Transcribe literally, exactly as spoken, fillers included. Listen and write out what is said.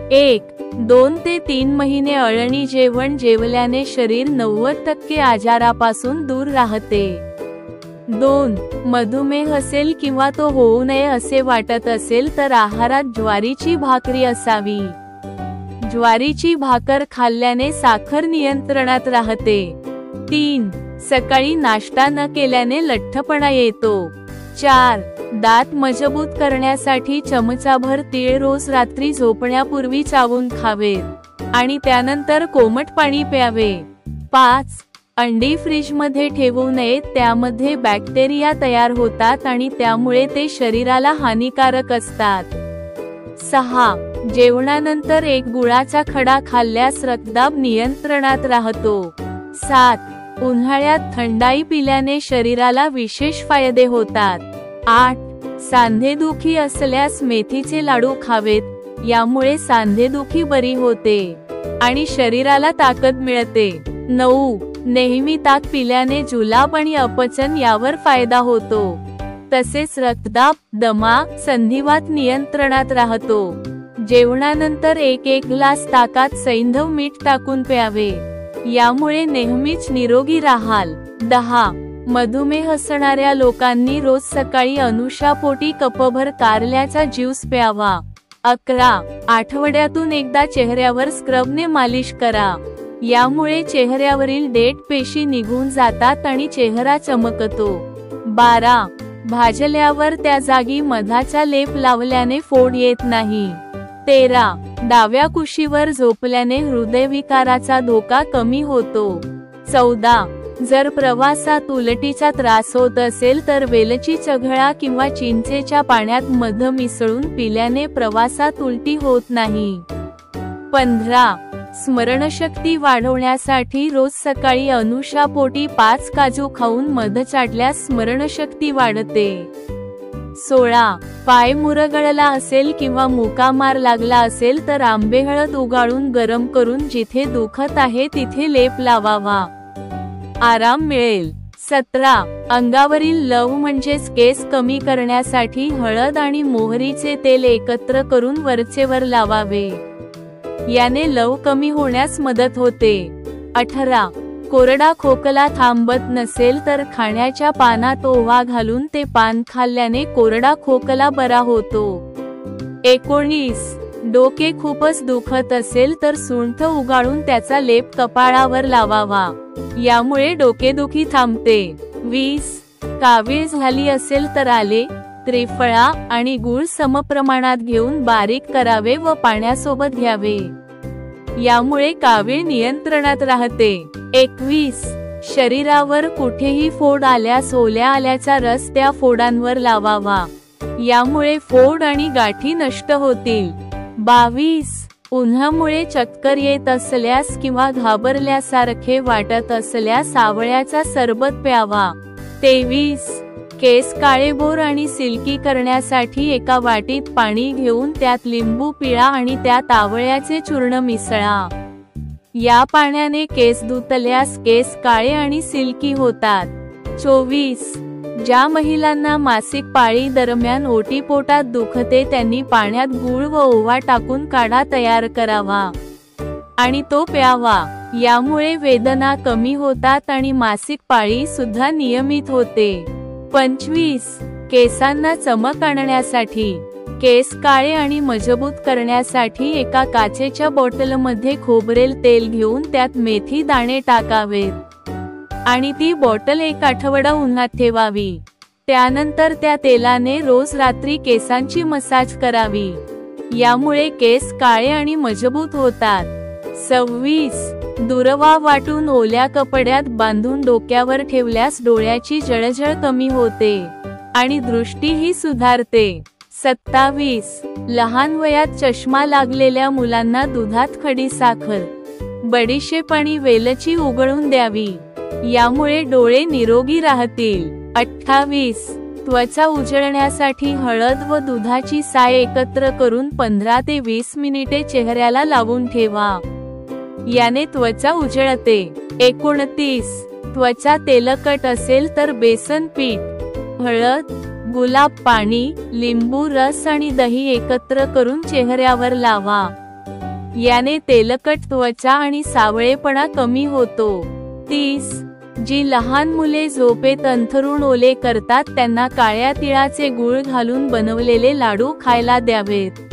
एक दोन ते तीन महिने अळणी जेवण जेवल्याने शरीर नव्वद टक्के आजारापासून दूर राहते. दोन मधुमेह असेल किंवा तो होऊ नये असे वाटत असेल तर आहारात ज्वारीची भाकरी असावी. ज्वारीची भाकर खाल्ल्याने साखर नियंत्रणात राहते. तीन सकाळी नाश्ता न केल्याने लठ्ठपणा येतो. चार दात मजबूत करण्यासाठी चमचाभर तीळ रोज रात्री झोपण्यापूर्वी चावून खावेत आणि त्यानंतर कोमट पाणी प्यावे. पाच अंडी फ्रीजमध्ये ठेवू नयेत, त्यामध्ये बॅक्टेरिया तयार होतात आणि त्यामुळे ते शरीराला हानिकारक असतात. सहा जेवणानंतर एक गुळाचा खडा खाल्ल्यास रक्तदाब नियंत्रणात राहतो. सात उन्हाळ्यात थंडाई पिल्याने शरीराला विशेष फायदे होतात. आठ सांधेदुखी असल्यास मेथीचे लाडू खावेत, यामुळे सांधेदुखी बरी होते आणि शरीराला ताकद मिळते. नऊ नेहमी ताक पिल्याने जुलाब आणि अपचन यावर फायदा होतो. तसेच रक्तदाब, दमा, संधिवात नियंत्रणात राहतो. जेवणानंतर एक एक ग्लास ताकात सैंधव मीठ टाकून प्यावे, यामुळे नेहमीच निरोगी राहाल. दहा मधुमेह असणाऱ्या लोकांनी रोज सकाळी अनुशापोटी कपभर कारल्याचा ज्यूस प्यावा. अकरा आठवड्यातून एकदा चेहऱ्यावर स्क्रबने मालिश करा, यामुळे चेहऱ्यावरील डेड पेशी निघून जातात आणि चेहरा चमकतो. बारा भाजल्यावर त्या जागी मधाचा लेप लावल्याने फोड येत नाही. तेरा डाव्या कुशीवर झोपल्याने हृदयविकाराचा धोका कमी होतो. चौदा जर प्रवासात उलटीचा त्रास होत असेल तर वेलची चघळा किंवा चिंचेच्या पाण्यात मध मिसळून पिल्याने प्रवासात उलटी होत नाही. पंधरा स्मरणशक्ती वाढवण्यासाठी रोज सकाळी अनुशापोटी पाच काजू खाऊन मध चाटल्यास स्मरणशक्ती वाढते. सोळा पाय मुरगळला असेल किंवा मुकामार लागला असेल तर आंबेहळद उगाळून गरम करून जिथे दुखत आहे तिथे लेप लावावा, आराम मिळेल. सतरा अंगावरील लव म्हणजेच केस कमी करण्यासाठी हळद आणि मोहरीचे तेल एकत्र करून वरचेवर लावावे, याने लव कमी होण्यास मदत होते. अठरा कोरडा खोकला थांबत नसेल तर खाण्याच्या पानात ओवा घालून ते पान खाल्ल्याने कोरडा खोकला बरा होतो. एकोणीस डोके खूपच दुखत असेल तर सुंठ उगाळून त्याचा लेप कपाळावर लावावा, यामुळे डोकेदुखी थांबते. वीस कावीळ झाली असेल तर आले, त्रिफळा आणि गूळ समप्रमाणात घेऊन बारीक करावे व पाण्यासोबत घ्यावे, यामुळे कावीळ नियंत्रणात राहते. एकवीस शरीरावर कुठेही फोड आल्यास ओल्या आल्याचा रस त्या फोडांवर लावावा, यामुळे फोड आणि गाठी नष्ट होतील. बावीस उन्हामुळे चक्कर येत असल्यास किंवा घाबरल्यासारखे वाटत असल्यास आवळ्याचा सरबत प्यावा. तेवीस केस काळेभोर आणि सिल्की करण्यासाठी एका वाटीत पाणी घेऊन त्यात लिंबू पिळा आणि त्यात आवळ्याचे चूर्ण मिसळा, या पाण्याने केस धुतल्यास केस काळे आणि सिल्की होतात. चोवीस ज्या महिलांना मासिक पाळी दरम्यान ओटीपोटात दुखते त्यांनी पाण्यात गूळ व ओवा टाकून काढा तयार करावा आणि तो प्यावा, यामुळे वेदना कमी होतात आणि मासिक पाळी सुद्धा नियमित होते. पंचवीस केसांना चमक आणण्यासाठी केस काळे आणि मजबूत करण्यासाठी एका काचेच्या बॉटलमध्ये खोबरेल तेल घेऊन त्यात मेथी दाणे टाकावेत आणि ती बॉटल एक आठवडा उन्हात ठेवावी. त्यानंतर त्या तेलाने रोज रात्री केसांची मसाज करावी, यामुळे केस काळे आणि मजबूत होतात. सव्वीस दुर्वा वाटून ओल्या कपड्यात बांधून डोक्यावर ठेवल्यास डोळ्याची जळजळ कमी होते आणि दृष्टीही सुधारते. सत्तावीस लहान वयात चष्मा लागलेल्या मुलांना दुधात खडीसाखर, बडीशेप आणि वेलची उघळून द्यावी, यामुळे डोळे निरोगी राहतील. अठ्ठावीस त्वचा उजळण्यासाठी हळद व दुधाची साय एकत्र करून पंधरा ते वीस मिनिटे चेहऱ्याला लावून ठेवा, याने त्वचा उजळते. एकोणतीस त्वचा तेलकट असेल तर बेसन पीठ, हळद, गुलाब पाणी, लिंबू रस आणि दही एकत्र करून चेहऱ्यावर लावा, याने तेलकट त्वचा आणि सावळेपणा कमी होतो. तीस. जी लहान मुले झोपेत अंथरूण ओले करतात त्यांना काळ्या तिळाचे गूळ घालून बनवलेले लाडू खायला द्यावेत.